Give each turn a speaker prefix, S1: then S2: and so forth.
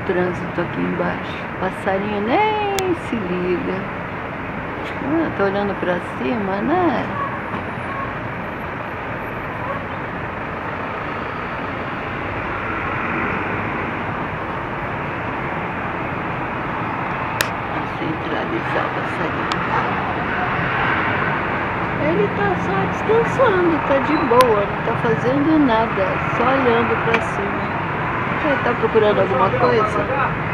S1: trânsito aqui embaixo. O passarinho nem se liga. Tô olhando pra cima, né? Centralizar o passarinho. Ele tá só descansando, tá de boa, não tá fazendo nada, só olhando pra cima. Você tá procurando alguma coisa?